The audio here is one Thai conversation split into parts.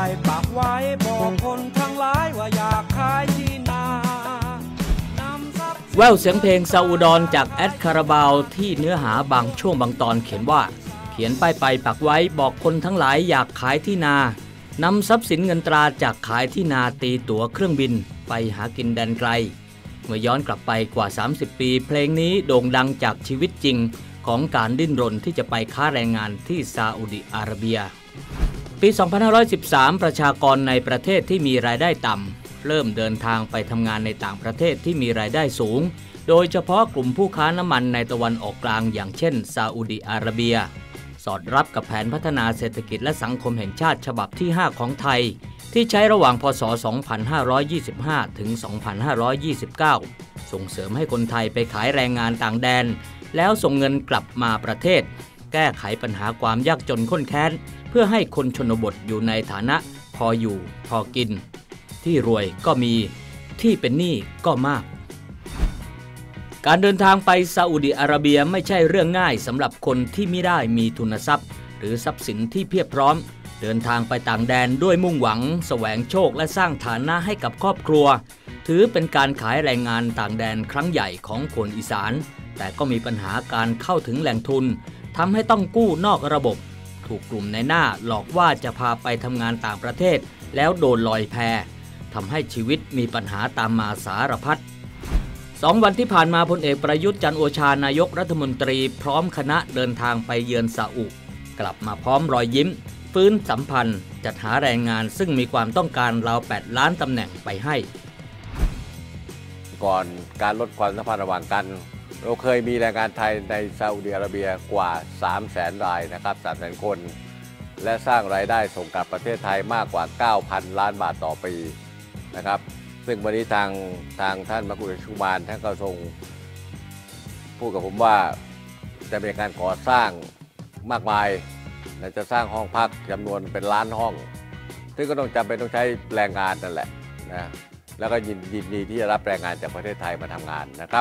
ปากไว้บอกคนทั้งหลายว่าอยากขายที่นาแววเสียงเพลงซาอุดอนจากแอดคาราบาวที่เนื้อหาบางช่วงบางตอนเขียนว่าเขียนป้ายไปปักไว้บอกคนทั้งหลายอยากขายที่นานำทรัพย์สินเงินตราจากขายที่นาตีตั๋วเครื่องบินไปหากินแดนไกลเมื่อย้อนกลับไปกว่า30ปีเพลงนี้โด่งดังจากชีวิตจริงของการดิ้นรนที่จะไปค้าแรงงานที่ซาอุดิอาระเบียปี 2513 ประชากรในประเทศที่มีรายได้ต่ำเริ่มเดินทางไปทำงานในต่างประเทศที่มีรายได้สูงโดยเฉพาะกลุ่มผู้ค้าน้ำมันในตะวันออกกลางอย่างเช่นซาอุดิอาระเบียสอดรับกับแผนพัฒนาเศรษฐกิจและสังคมแห่งชาติฉบับที่ 5 ของไทยที่ใช้ระหว่างพ.ศ. 2525 ถึง 2529 ส่งเสริมให้คนไทยไปขายแรงงานต่างแดนแล้วส่งเงินกลับมาประเทศแก้ไขปัญหาความยากจนข้นแค้นเพื่อให้คนชนบทอยู่ในฐานะพออยู่พอกินที่รวยก็มีที่เป็นหนี้ก็มากการเดินทางไปซาอุดิอาระเบียไม่ใช่เรื่องง่ายสำหรับคนที่ไม่ได้มีทุนทรัพย์หรือทรัพย์สินที่เพียบพร้อมเดินทางไปต่างแดนด้วยมุ่งหวังแสวงโชคและสร้างฐานะให้กับครอบครัวถือเป็นการขายแรงงานต่างแดนครั้งใหญ่ของคนอีสานแต่ก็มีปัญหาการเข้าถึงแหล่งทุนทำให้ต้องกู้นอกระบบถูกกลุ่มในหน้าหลอกว่าจะพาไปทำงานต่างประเทศแล้วโดนลอยแพทำให้ชีวิตมีปัญหาตามมาสารพัด2 วันที่ผ่านมาพลเอกประยุทธ์จันทร์โอชานายกรัฐมนตรีพร้อมคณะเดินทางไปเยือนซาอุกลับมาพร้อมรอยยิ้มฟื้นสัมพันธ์จัดหาแรงงานซึ่งมีความต้องการราว8 ล้านตำแหน่งไปให้ก่อนการลดความสัมพันธ์ระหว่างกันเราเคยมีแรงงานไทยในซาอุดิอาระเบียกว่า 300,000 รายนะครับ 300,000 คนและสร้างรายได้ส่งกลับประเทศไทยมากกว่า 9,000 ล้านบาทต่อปีนะครับซึ่งวันนี้ทางท่านมกุฎชุมานท่านก็ทรงพูดกับผมว่าจะมีการก่อสร้างมากมายและจะสร้างห้องพักจำนวนเป็นล้านห้องซึ่งก็ต้องจำเป็นต้องใช้แรงงานนั่นแหละนะแล้วก็ยินดีที่จะรับแรงงานจากประเทศไทยมาทำงานนะครับ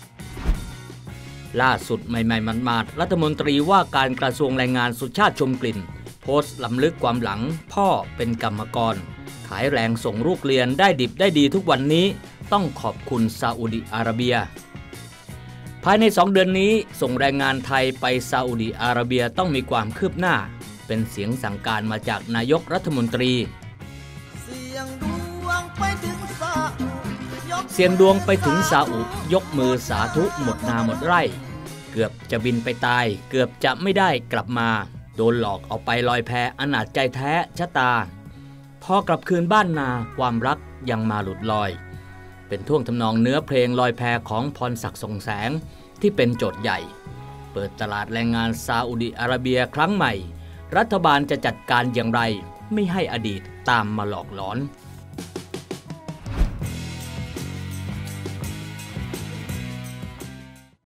ล่าสุดใหม่ๆมาดๆรัฐมนตรีว่าการกระทรวงแรงงานสุชาติชมกลิ่นโพสต์ล้ำลึกความหลังพ่อเป็นกรรมกรขายแรงส่งลูกเรียนได้ดิบได้ดีทุกวันนี้ต้องขอบคุณซาอุดิอาระเบียภายใน2 เดือนนี้ส่งแรงงานไทยไปซาอุดิอาระเบียต้องมีความคืบหน้าเป็นเสียงสั่งการมาจากนายกรัฐมนตรีเสียงดวงไปถึงซาอุยกมือสาธุหมดนาหมดไร่เกือบจะบินไปตายเกือบจะไม่ได้กลับมาโดนหลอกเอาไปลอยแพอนาจใจแท้ชะตาพอกลับคืนบ้านนาความรักยังมาหลุดลอยเป็นท่วงทำนองเนื้อเพลงลอยแพของพรศักดิ์ส่งแสงที่เป็นโจทย์ใหญ่เปิดตลาดแรงงานซาอุดิอาระเบียครั้งใหม่รัฐบาลจะจัดการอย่างไรไม่ให้อดีตตามมาหลอกหลอน